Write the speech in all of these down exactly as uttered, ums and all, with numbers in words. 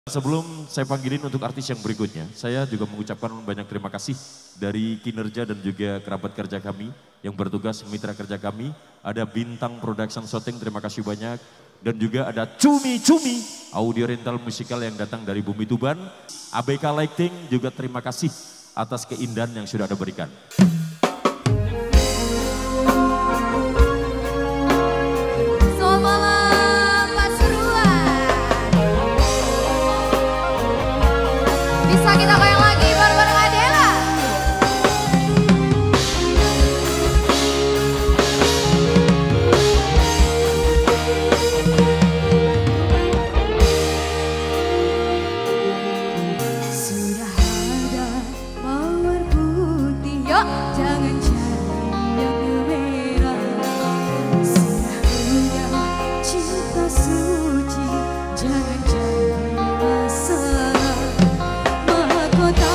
Sebelum saya panggilin untuk artis yang berikutnya, saya juga mengucapkan banyak terima kasih dari kinerja dan juga kerabat kerja kami yang bertugas mitra kerja kami. Ada Bintang Production Shooting, terima kasih banyak. Dan juga ada Cumi Cumi, audio rental musikal yang datang dari Bumi Tuban. A B K Lighting juga terima kasih atas keindahan yang sudah Anda berikan. Bisa kita goyang lagi bareng-bareng Adela. Sudah ada mawar putih, yuk jangan cari yang merah. Sudah ada cinta suci, jangan cari masalah. Mahkota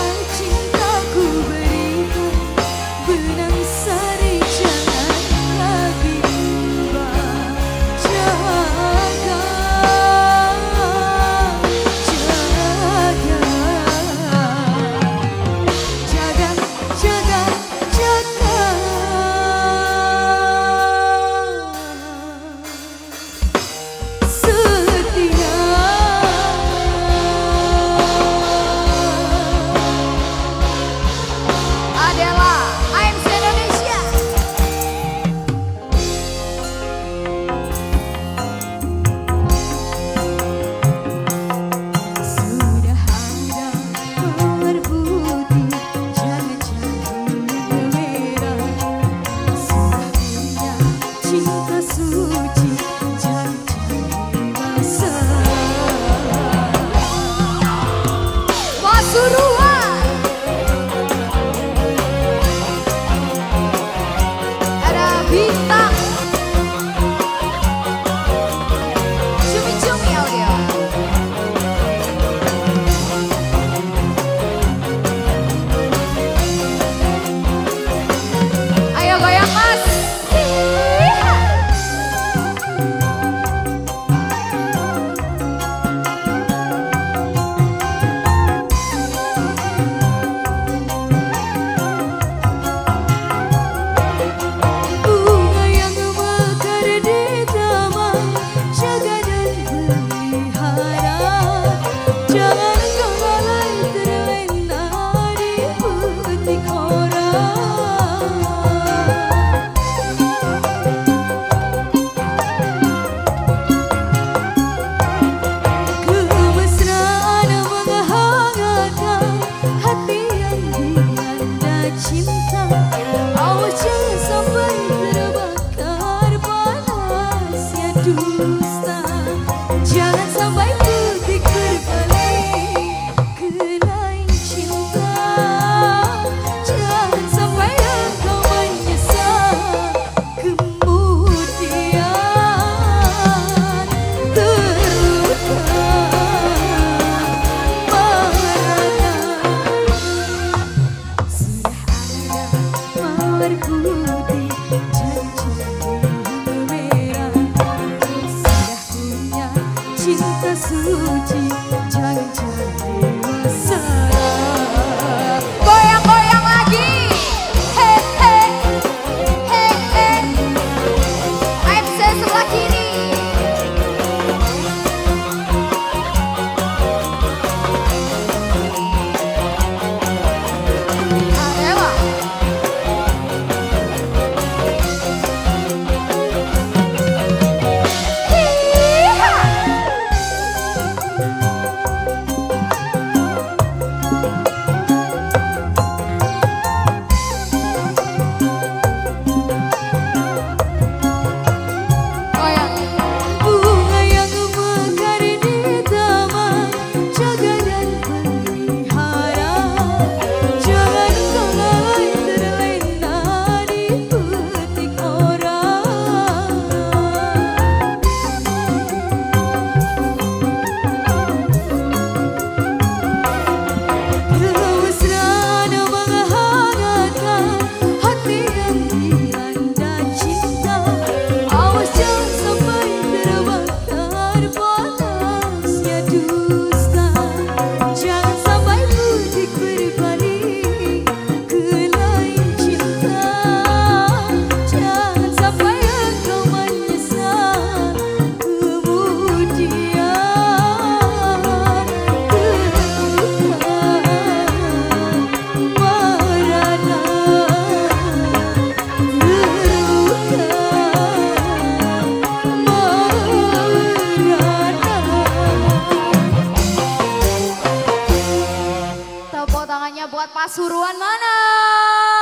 Pasuruan mana?